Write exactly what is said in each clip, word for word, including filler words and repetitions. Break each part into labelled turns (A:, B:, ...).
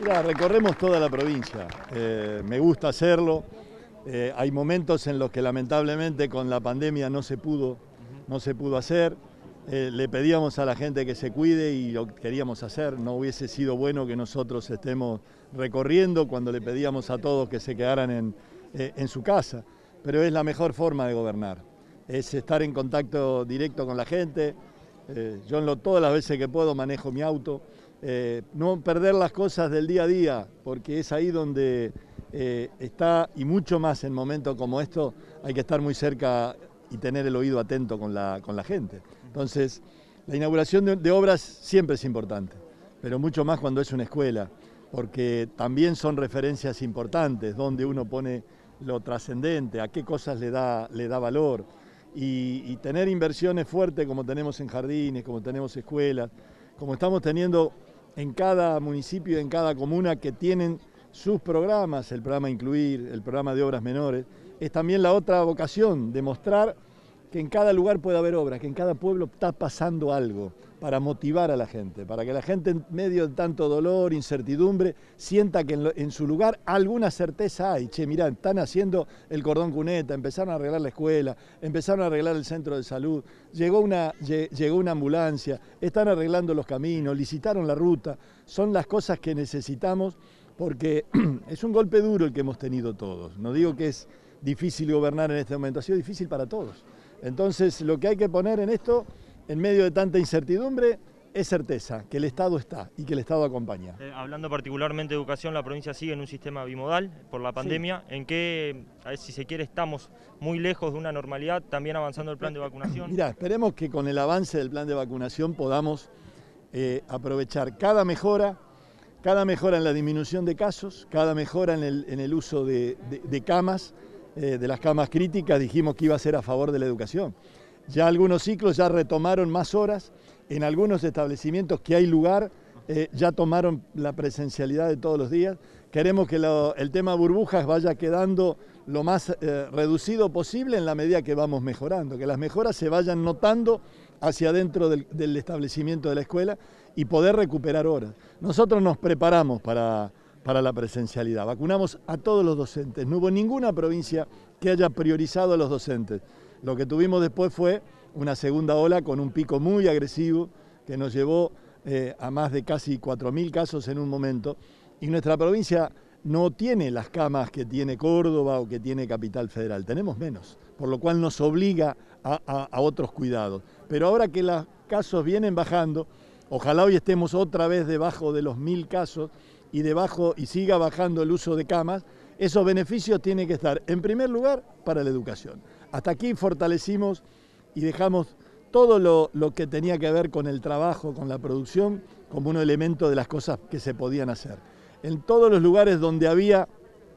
A: Mirá, recorremos toda la provincia, eh, me gusta hacerlo, eh, hay momentos en los que lamentablemente con la pandemia no se pudo, no se pudo hacer, eh, le pedíamos a la gente que se cuide y lo queríamos hacer, no hubiese sido bueno que nosotros estemos recorriendo cuando le pedíamos a todos que se quedaran en, eh, en su casa, pero es la mejor forma de gobernar, es estar en contacto directo con la gente, eh, yo en lo, todas las veces que puedo manejo mi auto. Eh, no perder las cosas del día a día, porque es ahí donde eh, está, y mucho más en momentos como estos, hay que estar muy cerca y tener el oído atento con la, con la gente. Entonces, la inauguración de, de obras siempre es importante, pero mucho más cuando es una escuela, porque también son referencias importantes, donde uno pone lo trascendente, a qué cosas le da, le da valor, y, y tener inversiones fuertes como tenemos en jardines, como tenemos escuelas, como estamos teniendo en cada municipio, en cada comuna que tienen sus programas, el programa Incluir, el programa de obras menores, es también la otra vocación, demostrar que en cada lugar puede haber obras, que en cada pueblo está pasando algo para motivar a la gente, para que la gente en medio de tanto dolor, incertidumbre, sienta que en, lo, en su lugar alguna certeza hay. Che, mirá, están haciendo el cordón cuneta, empezaron a arreglar la escuela, empezaron a arreglar el centro de salud, llegó una, llegó una ambulancia, están arreglando los caminos, licitaron la ruta. Son las cosas que necesitamos porque es un golpe duro el que hemos tenido todos. No digo que es difícil gobernar en este momento, ha sido difícil para todos. Entonces, lo que hay que poner en esto, en medio de tanta incertidumbre, es certeza, que el Estado está y que el Estado acompaña.
B: Eh, hablando particularmente de educación, la provincia sigue en un sistema bimodal por la pandemia. Sí. ¿En qué, a ver, si se quiere, estamos muy lejos de una normalidad, también avanzando el plan de vacunación?
A: Mirá, esperemos que con el avance del plan de vacunación podamos eh, aprovechar cada mejora, cada mejora en la disminución de casos, cada mejora en el, en el uso de, de, de camas, eh, de las camas críticas. Dijimos que iba a ser a favor de la educación. Ya algunos ciclos ya retomaron más horas, en algunos establecimientos que hay lugar, eh, ya tomaron la presencialidad de todos los días. Queremos que lo, el tema burbujas vaya quedando lo más eh, reducido posible en la medida que vamos mejorando, que las mejoras se vayan notando hacia adentro del, del establecimiento de la escuela y poder recuperar horas. Nosotros nos preparamos para, para la presencialidad, vacunamos a todos los docentes, no hubo ninguna provincia que haya priorizado a los docentes. Lo que tuvimos después fue una segunda ola con un pico muy agresivo que nos llevó eh, a más de casi cuatro mil casos en un momento, y nuestra provincia no tiene las camas que tiene Córdoba o que tiene Capital Federal, tenemos menos, por lo cual nos obliga a, a, a otros cuidados. Pero ahora que los casos vienen bajando, ojalá hoy estemos otra vez debajo de los mil casos y, debajo, y siga bajando el uso de camas, esos beneficios tienen que estar en primer lugar para la educación. Hasta aquí fortalecimos y dejamos todo lo, lo que tenía que ver con el trabajo, con la producción, como un elemento de las cosas que se podían hacer. En todos los lugares donde había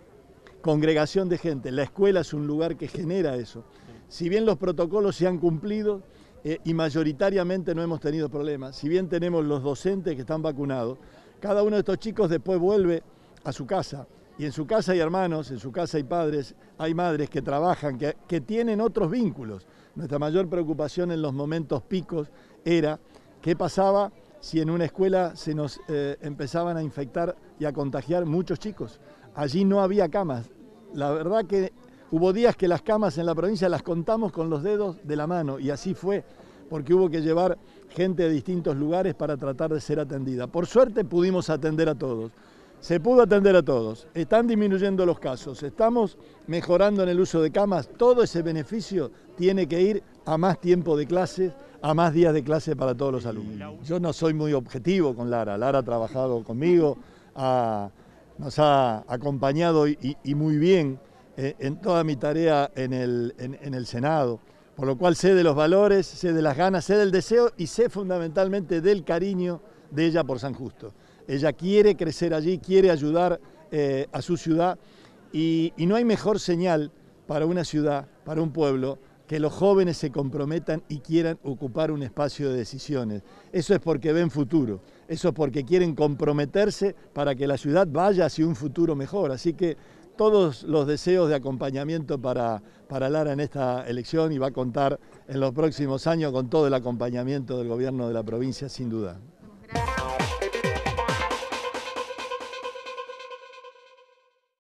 A: congregación de gente, la escuela es un lugar que genera eso. Si bien los protocolos se han cumplido eh, y mayoritariamente no hemos tenido problemas, si bien tenemos los docentes que están vacunados, cada uno de estos chicos después vuelve a su casa. Y en su casa hay hermanos, en su casa hay padres, hay madres que trabajan, que, que tienen otros vínculos. Nuestra mayor preocupación en los momentos picos era qué pasaba si en una escuela se nos eh, empezaban a infectar y a contagiar muchos chicos. Allí no había camas. La verdad que hubo días que las camas en la provincia las contamos con los dedos de la mano, y así fue, porque hubo que llevar gente de distintos lugares para tratar de ser atendida. Por suerte pudimos atender a todos. Se pudo atender a todos, están disminuyendo los casos, estamos mejorando en el uso de camas, todo ese beneficio tiene que ir a más tiempo de clases, a más días de clase para todos los alumnos. Yo no soy muy objetivo con Lara, Lara ha trabajado conmigo, ha, nos ha acompañado y, y muy bien eh, en toda mi tarea en el, en, en el Senado, por lo cual sé de los valores, sé de las ganas, sé del deseo y sé fundamentalmente del cariño de ella por San Justo. Ella quiere crecer allí, quiere ayudar eh, a su ciudad y, y no hay mejor señal para una ciudad, para un pueblo, que los jóvenes se comprometan y quieran ocupar un espacio de decisiones. Eso es porque ven futuro, eso es porque quieren comprometerse para que la ciudad vaya hacia un futuro mejor. Así que todos los deseos de acompañamiento para, para Lara en esta elección, y va a contar en los próximos años con todo el acompañamiento del gobierno de la provincia, sin duda.